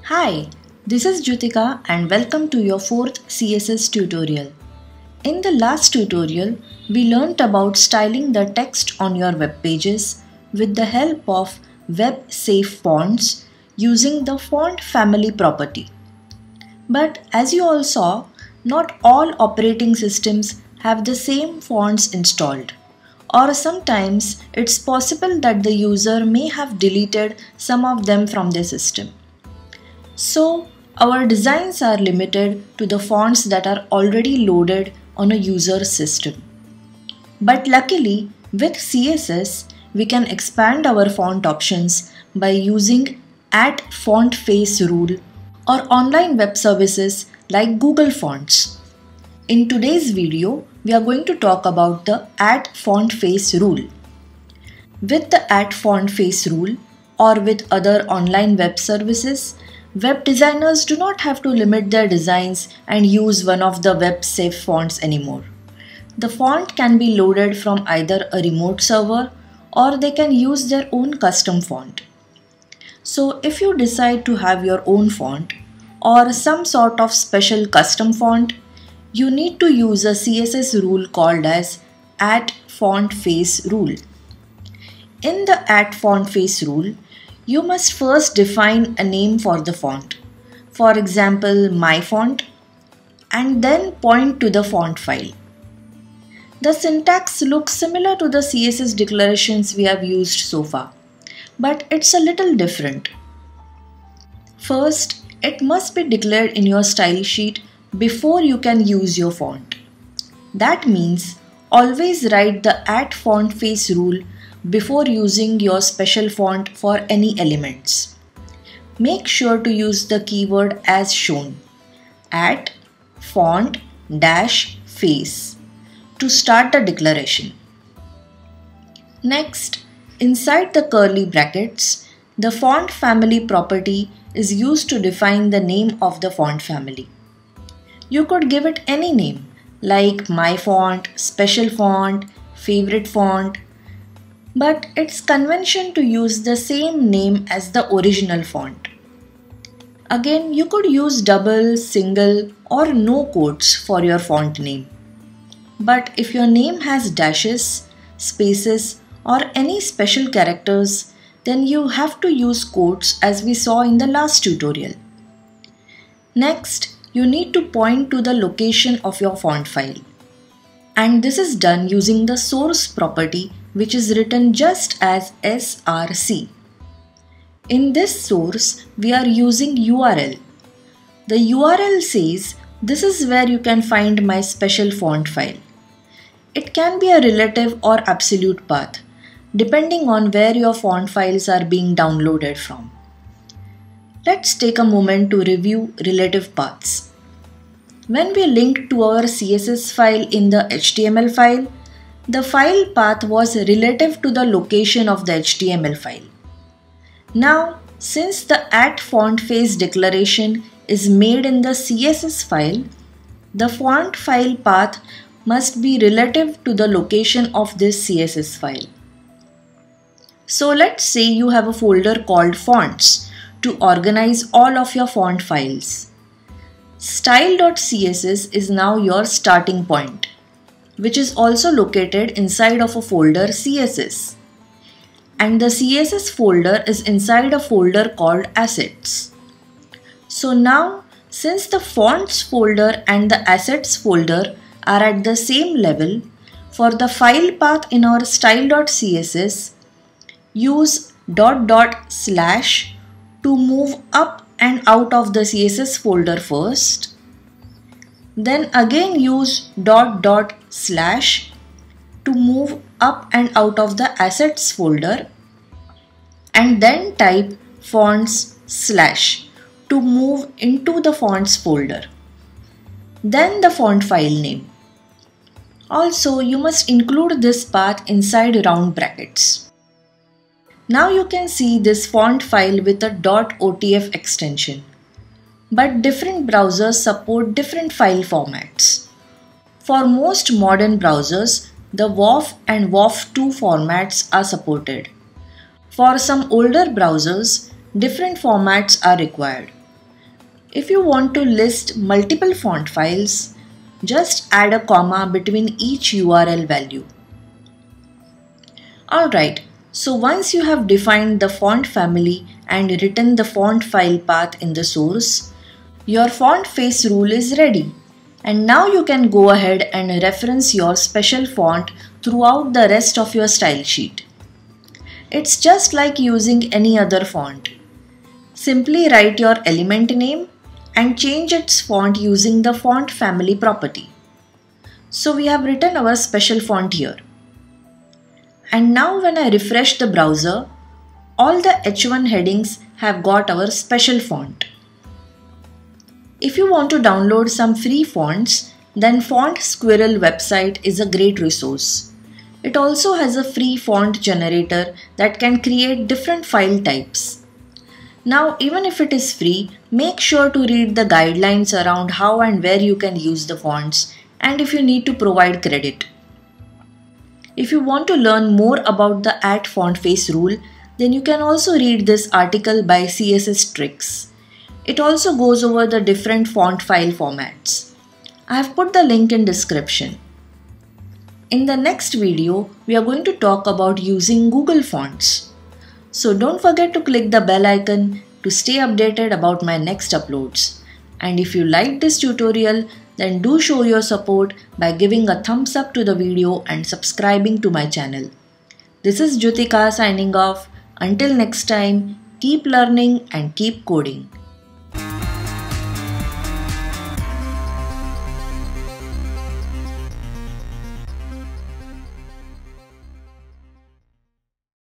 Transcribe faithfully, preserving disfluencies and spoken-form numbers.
Hi, this is Jyotika and welcome to your fourth C S S tutorial. In the last tutorial, we learnt about styling the text on your web pages with the help of web safe fonts using the font family property. But as you all saw, not all operating systems have the same fonts installed, or sometimes it's possible that the user may have deleted some of them from their system. So, our designs are limited to the fonts that are already loaded on a user's system. But luckily, with C S S, we can expand our font options by using at font face rule or online web services like Google Fonts. In today's video, we are going to talk about the at font face rule. With the at font face rule or with other online web services, web designers do not have to limit their designs and use one of the web safe fonts anymore. The font can be loaded from either a remote server or they can use their own custom font. So if you decide to have your own font or some sort of special custom font, you need to use a C S S rule called as at font face rule. In the at font face rule, you must first define a name for the font, for example my font, and then point to the font file. The syntax looks similar to the C S S declarations we have used so far, but it's a little different. First, it must be declared in your style sheet before you can use your font. That means always write the at font face rule before using your special font for any elements. Make sure to use the keyword as shown, at font dash face, to start the declaration. Next, inside the curly brackets, the font family property is used to define the name of the font family. You could give it any name like my font, special font, favorite font, but it's convention to use the same name as the original font. Again, you could use double, single or no quotes for your font name. But if your name has dashes, spaces or any special characters, then you have to use quotes as we saw in the last tutorial. Next, you need to point to the location of your font file. And this is done using the source property, which is written just as src. In this source, we are using U R L. The U R L says this is where you can find my special font file. It can be a relative or absolute path, depending on where your font files are being downloaded from. Let's take a moment to review relative paths. When we linked to our C S S file in the H T M L file, the file path was relative to the location of the H T M L file. Now, since the at font face declaration is made in the C S S file, the font file path must be relative to the location of this C S S file. So let's say you have a folder called fonts to organize all of your font files. Style.css is now your starting point, which is also located inside of a folder C S S. And the C S S folder is inside a folder called assets. So now, since the fonts folder and the assets folder are at the same level, for the file path in our style.css, use dot dot slash to move up and out of the C S S folder first. Then again use dot dot slash to move up and out of the assets folder, and then type fonts slash to move into the fonts folder. Then the font file name. Also, you must include this path inside round brackets. Now you can see this font file with a .otf extension. But different browsers support different file formats. For most modern browsers, the W O F and W O F two formats are supported. For some older browsers, different formats are required. If you want to list multiple font files, just add a comma between each U R L value. Alright, so once you have defined the font family and written the font file path in the source, your font face rule is ready. And now you can go ahead and reference your special font throughout the rest of your style sheet. It's just like using any other font. Simply write your element name and change its font using the font family property. So we have written our special font here. And now when I refresh the browser, all the H one headings have got our special font. If you want to download some free fonts, then Font Squirrel website is a great resource. It also has a free font generator that can create different file types. Now, even if it is free, make sure to read the guidelines around how and where you can use the fonts and if you need to provide credit. If you want to learn more about the at font face rule, then you can also read this article by C S S Tricks. It also goes over the different font file formats. I have put the link in description. In the next video, we are going to talk about using Google Fonts. So don't forget to click the bell icon to stay updated about my next uploads. And if you liked this tutorial, then do show your support by giving a thumbs up to the video and subscribing to my channel. This is Jyotika signing off. Until next time, keep learning and keep coding.